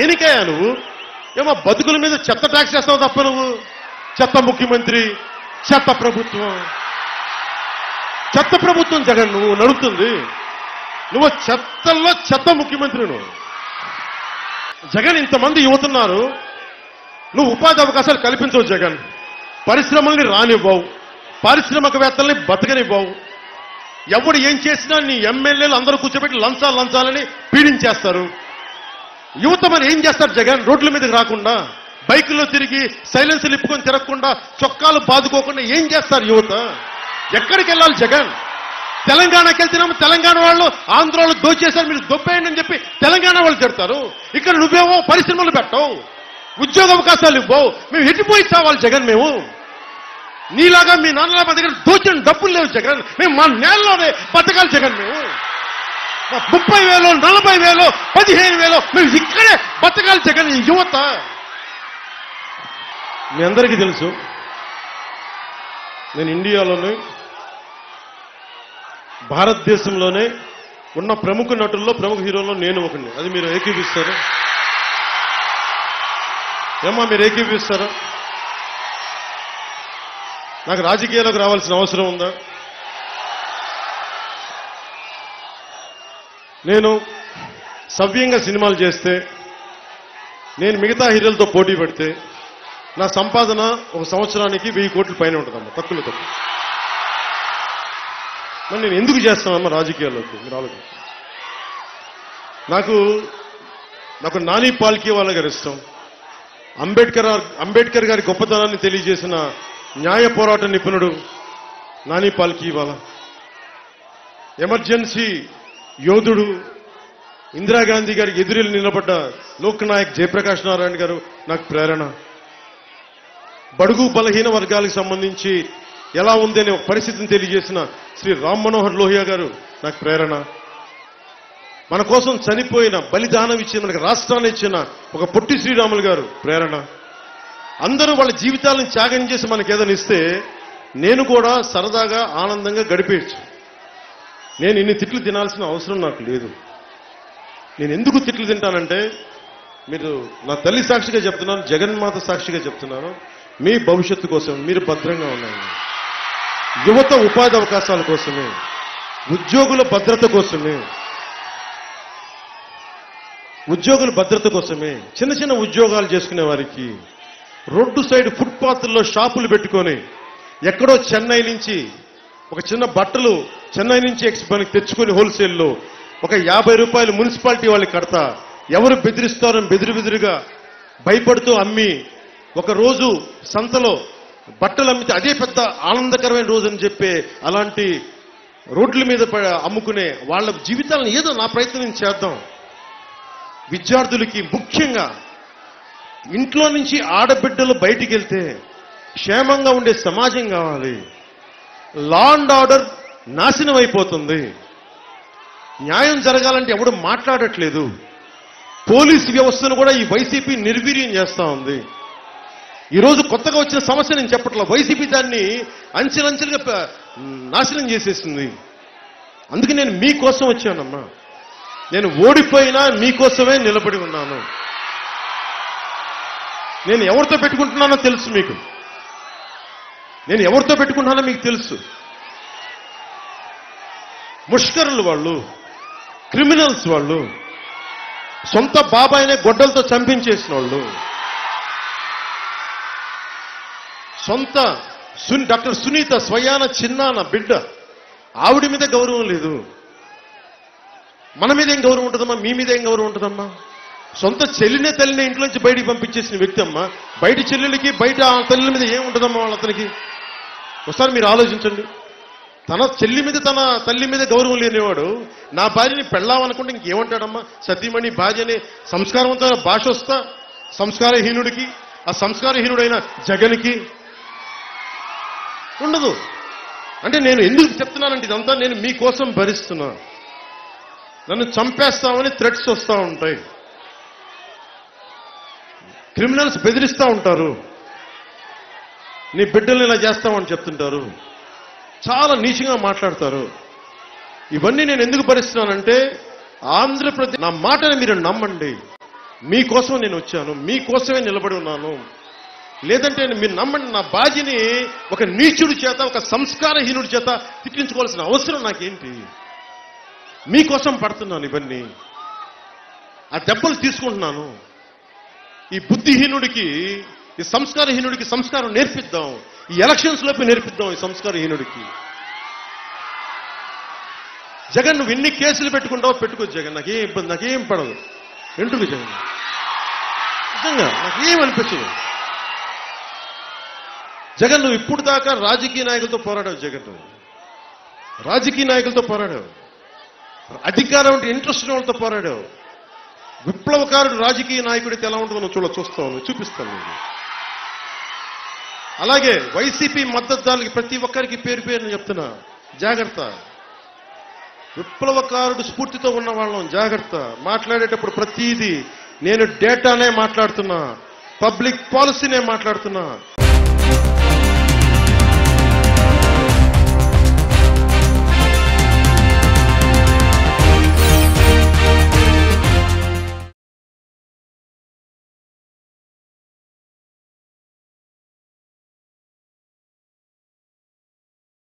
దేనికయ్యా నువ్వు? ఏమో బతుకుల మీద చెత్త ట్యాక్స్ చేస్తావు తప్ప నువ్వు. చెత్త ముఖ్యమంత్రి, చెత్త ప్రభుత్వం, చెత్త ప్రభుత్వం జగన్ నువ్వు నడుపుతుంది. నువ్వు చెత్తల్లో చెత్త ముఖ్యమంత్రి నువ్వు. జగన్ ఇంతమంది యువతున్నారు, నువ్వు ఉపాధి అవకాశాలు కల్పించవు జగన్. పరిశ్రమల్ని రానివ్వవు, పారిశ్రామికవేత్తల్ని బతకనివ్వవు. ఎవడు ఏం చేసినా నీ ఎమ్మెల్యేలు అందరూ కూర్చోబెట్టి లంచాలని పీడించేస్తారు. యువత మరి ఏం చేస్తారు జగన్? రోడ్ల మీదకి రాకుండా, బైకుల్లో తిరిగి సైలెన్సర్లు ఇప్పుకొని తిరగకుండా, చొక్కాలు బాదుకోకుండా ఏం చేస్తారు యువత? ఎక్కడికి వెళ్ళాలి జగన్? తెలంగాణకి వెళ్తున్నాము, తెలంగాణ వాళ్ళు ఆంధ్రాలో దోచేశారు, మీరు దొబ్బేయండి అని చెప్పి తెలంగాణ వాళ్ళు తిడతారు. ఇక్కడ నువ్వేమో పరిశ్రమలు పెట్టవు, ఉద్యోగ అవకాశాలు ఇవ్వవు. మేము ఎట్టిపోయి చావాలి జగన్? మేము నీలాగా మీ నాన్నలా మా దగ్గర దోచిన డబ్బులు లేవు జగన్. మేము మా నేలలోనే బతకాలి జగన్. మేము 30,000, 40,000, 15,000 మేము ఇక్కడే బతకాలి జగన్. ఈ యువత మీ అందరికీ తెలుసు, నేను ఇండియాలోనే భారతదేశంలోనే ఉన్న ప్రముఖ నటుల్లో, ప్రముఖ హీరోల్లో నేను ఒకని. అది మీరు ఏకీపిస్తారు? ఏమా మీరు ఏకీపిస్తారా? నాకు రాజకీయాలకు రావాల్సిన అవసరం ఉందా? నేను సవ్యంగా సినిమాలు చేస్తే, నేను మిగతా హీరోలతో పోటీ పెడితే నా సంపాదన ఒక సంవత్సరానికి 1000 కోట్ల పైన ఉంటుందమ్మా, తక్కువ తక్కువ. మరి నేను ఎందుకు చేస్తానమ్మా రాజకీయాల్లోకి? మీరు ఆలోచించండి. నాకు నాని పాల్కీవాలా గారు ఇష్టం. అంబేద్కర్ గారి గొప్పతనాన్ని తెలియజేసిన న్యాయ పోరాట నిపుణుడు నాని పాల్కీవాలా. ఎమర్జెన్సీ యోధుడు ఇందిరాగాంధీ గారికి ఎదురెళ్ళి నిలబడ్డ లోక్ నాయక్ జయప్రకాష్ నారాయణ గారు నాకు ప్రేరణ. బడుగు బలహీన వర్గాలకు సంబంధించి ఎలా ఉంది అనే ఒక పరిస్థితిని తెలియజేసిన శ్రీ రామ్ మనోహర్ లోహియా గారు నాకు ప్రేరణ. మన కోసం చనిపోయిన, బలిదానం ఇచ్చిన, మనకు రాష్ట్రాన్ని ఇచ్చిన ఒక పొట్టి శ్రీరాములు గారు ప్రేరణ. అందరూ వాళ్ళ జీవితాలను త్యాగం చేసి మనకి ఏదైనా ఇస్తే నేను కూడా సరదాగా ఆనందంగా గడిపేయచ్చు. నేను ఇన్ని తిట్లు తినాల్సిన అవసరం నాకు లేదు. నేను ఎందుకు తిట్లు తింటానంటే, మీరు నా తల్లి సాక్షిగా చెప్తున్నాను, జగన్మాత సాక్షిగా చెప్తున్నాను, మీ భవిష్యత్తు కోసం మీరు భద్రంగా ఉన్నారు. యువత ఉపాధి అవకాశాల కోసమే, ఉద్యోగుల భద్రత కోసమే, చిన్న చిన్న ఉద్యోగాలు చేసుకునే వారికి, రోడ్డు సైడ్ ఫుట్పాత్ల్లో షాపులు పెట్టుకొని, ఎక్కడో చెన్నై నుంచి ఒక చిన్న బట్టలు చెన్నై నుంచి మనకి తెచ్చుకొని హోల్సేల్లో ఒక 50 రూపాయలు మున్సిపాలిటీ వాళ్ళకి కడతా, ఎవరు బెదిరిస్తారని బెదిరిగా భయపడుతూ అమ్మి, ఒక రోజు సంతలో బట్టలు అమ్మితే అదే పెద్ద ఆనందకరమైన రోజు అని చెప్పే అలాంటి రోడ్ల మీద అమ్ముకునే వాళ్ళ జీవితాలను ఏదో నా ప్రయత్నం చేద్దాం. విద్యార్థులకి ముఖ్యంగా ఇంట్లో నుంచి ఆడబిడ్డలు బయటికి వెళ్తే క్షేమంగా ఉండే సమాజం కావాలి. లా అండ్ ఆర్డర్ నాశనం అయిపోతుంది. న్యాయం జరగాలంటే ఎవడు మాట్లాడట్లేదు. పోలీసు వ్యవస్థను కూడా ఈ వైసీపీ నిర్వీర్యం చేస్తా ఉంది. ఈరోజు కొత్తగా వచ్చిన సమస్య నేను చెప్పట్లా, వైసీపీ దాన్ని అంచెలంచెలుగా నాశనం చేసేసింది. అందుకే నేను మీకోసం వచ్చానమ్మా. నేను ఓడిపోయినా మీకోసమే నిలబడి ఉన్నాను. నేను ఎవరితో పెట్టుకుంటున్నానో తెలుసు మీకు. నేను ఎవరితో పెట్టుకుంటున్నానో మీకు తెలుసు. ముష్కరులు వాళ్ళు, క్రిమినల్స్ వాళ్ళు, సొంత బాబాయినే గొడ్డలతో చంపించేసిన వాళ్ళు, సొంత డాక్టర్ సునీత స్వయాన చిన్నాన బిడ్డ, ఆవిడ మీద గౌరవం లేదు. మన మీద ఏం గౌరవం ఉంటుందమ్మా? మీ మీద ఏం గౌరవం ఉంటుందమ్మా? సొంత చెల్లినే తల్లినే ఇంట్లోంచి బయటికి పంపించేసిన వ్యక్తి అమ్మా. బయట చెల్లెలకి బయట తల్లి మీద ఏముంటుందమ్మా వాళ్ళ అతనికి? ఒకసారి మీరు ఆలోచించండి. తన చెల్లి మీద తన తల్లి మీద గౌరవం లేనివాడు నా భార్యని పెళ్ళామనుకుంటే ఇంకేమంటాడమ్మా? సతీమణి భార్యని సంస్కారవంతమైన భాష వస్తా సంస్కారహీనుడికి, ఆ సంస్కారహీనుడైన జగన్కి ఉండదు. అంటే నేను ఎందుకు చెప్తున్నానంటే ఇదంతా నేను మీకోసం భరిస్తున్నా. నన్ను చంపేస్తామని థ్రెట్స్ వస్తూ ఉంటాయి. క్రిమినల్స్ బెదిరిస్తూ ఉంటారు. నీ బిడ్డల్ని ఇలా చేస్తామని చెప్తుంటారు. చాలా నీచంగా మాట్లాడతారు. ఇవన్నీ నేను ఎందుకు భరిస్తున్నానంటే, ఆంధ్రప్రదేశ్ నా మాటని మీరు నమ్మండి. మీకోసం నేను వచ్చాను, మీకోసమే నిలబడి ఉన్నాను. లేదంటే మీరు నమ్మండి, నా బాజీని ఒక నీచుడి చేత, ఒక సంస్కారహీనుడి చేత తిట్టించుకోవాల్సిన అవసరం నాకేంటి? మీకోసం పడుతున్నాను ఇవన్నీ. ఆ దెబ్బలు తీసుకుంటున్నాను. ఈ బుద్ధిహీనుడికి, ఈ సంస్కారహీనుడికి సంస్కారం నేర్పిద్దాం. ఈ ఎలక్షన్స్ లోపే నేర్పిద్దాం ఈ సంస్కారహీనుడికి. జగన్ నువ్వు ఎన్ని కేసులు పెట్టుకుంటావో పెట్టుకో జగన్, నాకేం ఇబ్బంది, నాకేం పడదు. ఎందుకు జగన్? నిజంగా నాకేం అనిపించదు. జగన్ నువ్వు ఇప్పుడు దాకా రాజకీయ నాయకులతో పోరాడావు. జగన్ రాజకీయ నాయకులతో పోరాడావు, అధికారం అంటే ఇంట్రెస్ట్ ఉన్న వాళ్ళతో పోరాడావు. విప్లవకారుడు రాజకీయ నాయకుడికి ఎలా ఉంటుందో నువ్వు చూస్తావు, చూపిస్తాను నేను. అలాగే వైసీపీ మద్దతుదారులకి ప్రతి ఒక్కరికి పేరు పేరుని చెప్తున్నా, జాగ్రత్త. విప్లవకారుడు స్ఫూర్తితో ఉన్న వాళ్ళం, జాగ్రత్త. మాట్లాడేటప్పుడు ప్రతిదీ నేను డేటానే మాట్లాడుతున్నా, పబ్లిక్ పాలసీనే మాట్లాడుతున్నా.